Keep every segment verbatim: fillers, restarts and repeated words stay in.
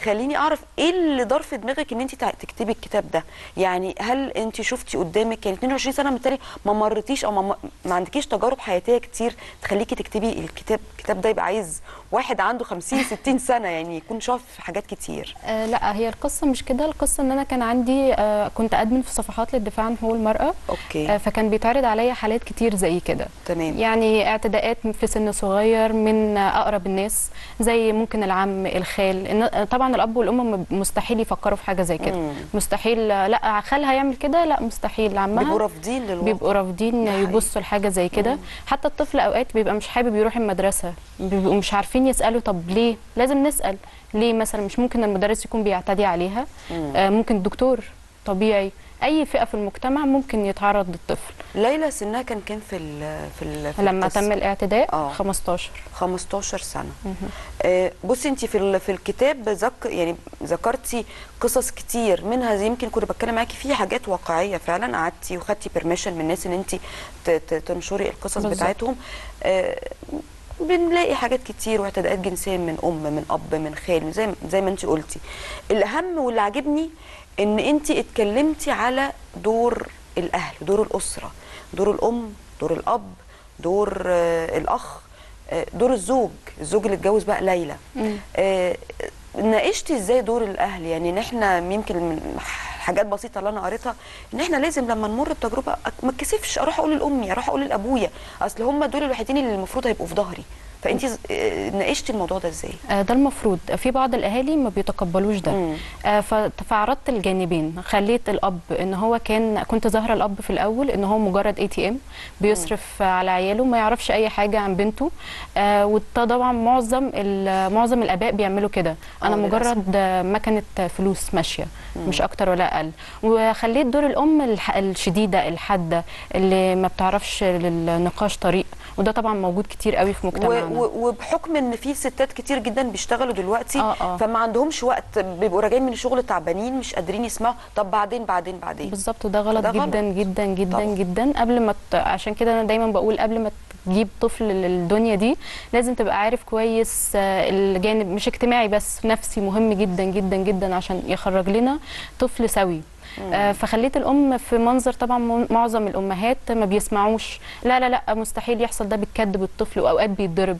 خليني اعرف ايه اللي دار في دماغك ان انت تكتبي الكتاب ده؟ يعني هل انت شفتي قدامك يعني اتنين وعشرين سنه بالتالي ما مرتيش او ما, ما عندكيش تجارب حياتيه كتير تخليكي تكتبي الكتاب الكتاب ده يبقى عايز واحد عنده خمسين ستين سنه يعني يكون شاف حاجات كتير؟ آه لا، هي القصه مش كده. القصه ان انا كان عندي آه كنت ادمن في صفحات للدفاع عن حقوق المراه. اوكي. آه فكان بيتعرض عليا حالات كتير زي كده. تمام. يعني اعتداءات في سن صغير من اقرب الناس، زي ممكن العم الخال. طبعا الاب والام مستحيل يفكروا في حاجه زي كده. مم. مستحيل. لا خالها يعمل كده، لا مستحيل. عمها بيبقوا رافضين للواقع، بيبقوا رافضين يبصوا لحاجه زي كده. حتى الطفل اوقات بيبقى مش حابب يروح المدرسه، بيبقوا مش عارفين يسالوا طب ليه؟ لازم نسال ليه. مثلا مش ممكن المدرس يكون بيعتدي عليها، مم. آه ممكن الدكتور، طبيعي اي فئه في المجتمع ممكن يتعرض للطفل. ليلى سنها كان كام في ال في, ال في لما القصة؟ تم الاعتداء آه. خمستاشر خمستاشر سنه. آه بصي انت في في الكتاب ذك يعني ذكرتي قصص كتير منها، زي يمكن كنت بتكلم معاكي في حاجات واقعيه فعلا، قعدتي وخدتي بيرميشن من الناس ان انت تنشري القصص بالزبط. بتاعتهم. آه بنلاقي حاجات كتير واعتداءات جنسيه من ام من اب من خال، زي زي ما انت قلتي. الاهم واللي عجبني ان انت اتكلمتي على دور الاهل، دور الاسره، دور الام، دور الاب، دور آه الاخ، آه دور الزوج الزوج اللي اتجوز بقى ليلى. آه ناقشتي ازاي دور الاهل؟ يعني ان احنا يمكن من حاجات بسيطه اللي انا قريتها ان احنا لازم لما نمر بتجربه ما اتكسفش اروح اقول لامي، اروح اقول لابويا، اصل هم دول الوحيدين اللي المفروض هيبقوا في ظهري. فانت ناقشتي الموضوع ده ازاي؟ ده المفروض. في بعض الاهالي ما بيتقبلوش ده. فعرضت الجانبين. خليت الاب ان هو كان كنت ظاهره الاب في الاول ان هو مجرد اي تي ام بيصرف مم. على عياله، ما يعرفش اي حاجه عن بنته. آه وطبعا معظم معظم الاباء بيعملوا كده. انا مجرد مكنه فلوس ماشيه، مم. مش اكتر ولا اقل. وخليت دور الام الشديده الحاده اللي ما بتعرفش للنقاش طريق، وده طبعا موجود كتير قوي في مجتمعنا. وبحكم ان في ستات كتير جدا بيشتغلوا دلوقتي آه آه. فما عندهمش وقت، بيبقوا راجعين من الشغل تعبانين مش قادرين يسمعوا، طب بعدين بعدين بعدين بالظبط. وده غلط جدا غلط. جدا جدا طبعا. جدا. قبل ما ت... عشان كده انا دايما بقول قبل ما تجيب طفل للدنيا دي لازم تبقى عارف كويس الجانب مش اجتماعي بس، نفسي مهم جدا جدا جدا عشان يخرج لنا طفل سوي. آه فخليت الام في منظر طبعا معظم الامهات ما بيسمعوش، لا لا لا مستحيل يحصل ده، بتكدب الطفل واوقات بيتضرب.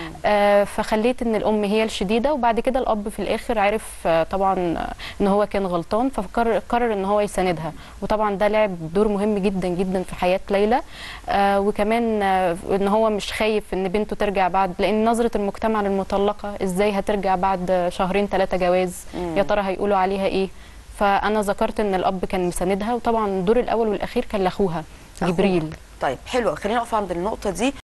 آه فخليت ان الام هي الشديده، وبعد كده الاب في الاخر عرف آه طبعا ان هو كان غلطان، فقرر قرر ان هو يساندها. وطبعا ده لعب دور مهم جدا جدا في حياه ليلى. آه وكمان آه ان هو مش خايف ان بنته ترجع بعد، لان نظره المجتمع للمطلقه ازاي هترجع بعد شهرين ثلاثه جواز، يا ترى هيقولوا عليها ايه. فانا ذكرت ان الاب كان مساندها، وطبعا الدور الاول والاخير كان لاخوها جبريل. طيب حلو، خلينا نقف عند النقطه دي.